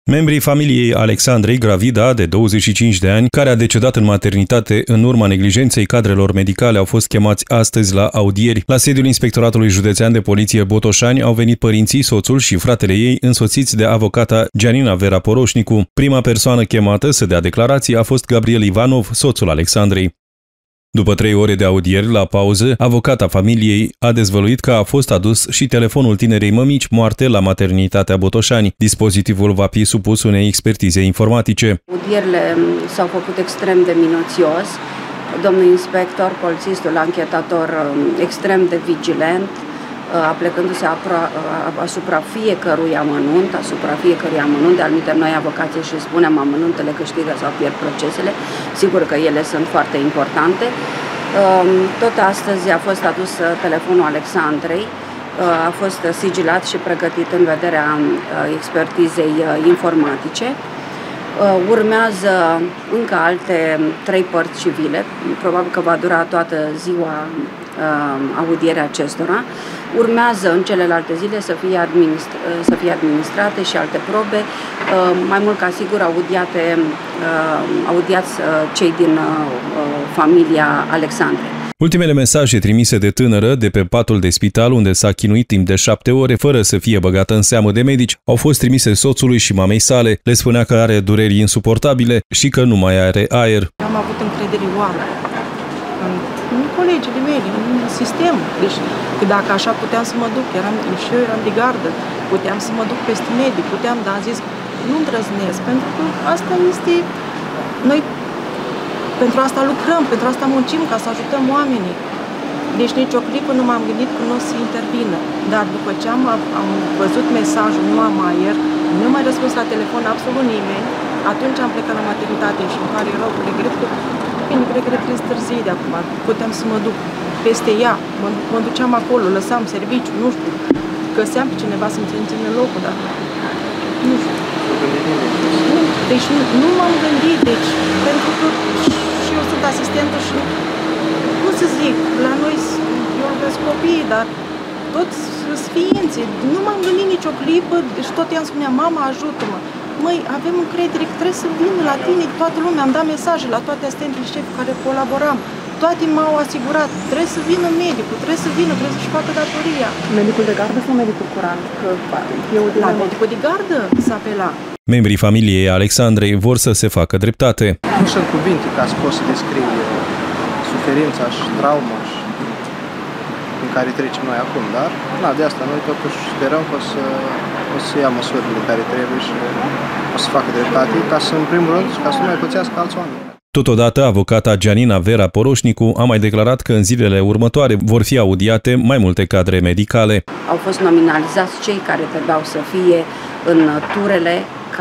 Membrii familiei Alexandrei, gravida de 25 de ani, care a decedat în maternitate în urma neglijenței cadrelor medicale, au fost chemați astăzi la audieri. La sediul Inspectoratului Județean de Poliție Botoșani au venit părinții, soțul și fratele ei, însoțiți de avocata Gianina Vera Poroșnicu. Prima persoană chemată să dea declarații a fost Gabriel Ivanov, soțul Alexandrei. După 3 ore de audieri, la pauză, avocata familiei a dezvăluit că a fost adus și telefonul tinerei mămici moarte la maternitatea Botoșani. Dispozitivul va fi supus unei expertize informatice. Audierile s-au făcut extrem de minuțios. Domnul inspector, polițistul, anchetator extrem de vigilent, aplecându-se asupra fiecărui amănunt, de anumite noi avocații și spunem amănuntele câștigă sau pierd procesele, sigur că ele sunt foarte importante. Tot astăzi a fost adus telefonul Alexandrei, a fost sigilat și pregătit în vederea expertizei informatice. Urmează încă alte 3 părți civile, probabil că va dura toată ziua audierea acestora. Urmează în celelalte zile să fie administrate și alte probe, mai mult ca sigur audiați cei din familia Alexandrei. Ultimele mesaje trimise de tânără de pe patul de spital, unde s-a chinuit timp de 7 ore fără să fie băgată în seamă de medici, au fost trimise soțului și mamei sale. Le spunea că are dureri insuportabile și că nu mai are aer. Am avut încredere oară în colegii mei, în sistem. Deci, dacă așa puteam să mă duc, și eu eram de gardă, puteam să mă duc peste medic, dar am zis nu îndrăznesc, pentru că asta este... Noi pentru asta lucrăm, pentru asta muncim, ca să ajutăm oamenii. Deci nici o clipă nu m-am gândit că nu o să intervină. Dar după ce am văzut mesajul, nu am aer, nu mai răspuns la telefon absolut nimeni, atunci am plecat la maternitate și îmi pare rău, regret că, bine, cred că trebuie târzii de acum, puteam să mă duc peste ea, mă duceam acolo, lăsam serviciu, nu știu, găseam pe cineva să-mi ține locul, dar nu știu. Deci nu m-am gândit, deci, pentru că și eu sunt asistentă și, cum să zic, la noi, eu lucrez copii, dar toți sființi, nu m-am gândit nicio clipă, deci tot i-am spunea, mama, ajută-mă. Măi, avem încredere că trebuie să vină la tine toată lumea, am dat mesaje la toate asistentele șefi cu care colaboram. Toate m-au asigurat, trebuie să vină medicul, trebuie să-și facă datoria. Medicul de gardă sau medicul curant? La medicul de gardă s-a apelat. Membrii familiei Alexandrei vor să se facă dreptate. Nu sunt cuvinte ca să poți să descrii suferința și trauma în care trecem noi acum, dar de asta noi totuși sperăm că o să ia măsurile care trebuie și o să facă dreptate, ca să, în primul rând, ca să nu mai pățească alți oameni. Totodată, avocata Gianina Vera Poroșnicu a mai declarat că în zilele următoare vor fi audiate mai multe cadre medicale. Au fost nominalizați cei care trebuiau să fie în turele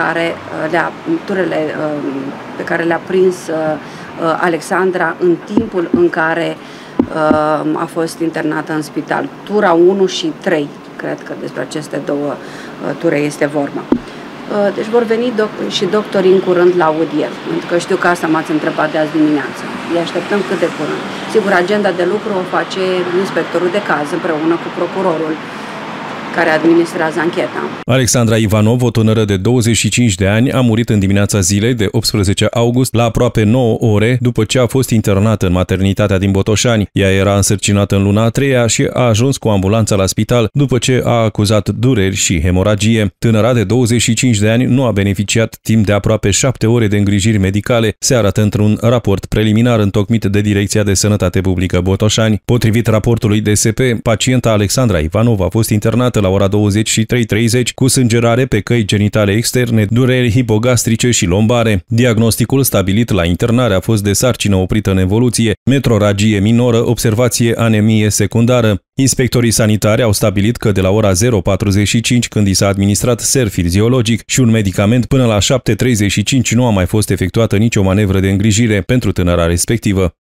pe care le-a prins Alexandra în timpul în care a fost internată în spital. Tura 1 și 3, cred că despre aceste 2 ture este vorba. Deci vor veni și doctorii în curând la audier, pentru că știu că asta m-ați întrebat de azi dimineață. Îi așteptăm cât de curând. Sigur, agenda de lucru o face inspectorul de caz împreună cu procurorul care administrează ancheta. Alexandra Ivanov, o tânără de 25 de ani, a murit în dimineața zilei de 18 august la aproape 9 ore după ce a fost internată în maternitatea din Botoșani. Ea era însărcinată în luna a 3-a și a ajuns cu ambulanța la spital după ce a acuzat dureri și hemoragie. Tânăra de 25 de ani nu a beneficiat timp de aproape 7 ore de îngrijiri medicale, se arată într-un raport preliminar întocmit de Direcția de Sănătate Publică Botoșani. Potrivit raportului DSP, pacienta Alexandra Ivanov a fost internată la ora 23:30 cu sângerare pe căi genitale externe, dureri hipogastrice și lombare. Diagnosticul stabilit la internare a fost de sarcină oprită în evoluție, metroragie minoră, observație anemie secundară. Inspectorii sanitari au stabilit că de la ora 0:45, când i s-a administrat ser fiziologic și un medicament, până la 7:35 nu a mai fost efectuată nicio manevră de îngrijire pentru tânăra respectivă.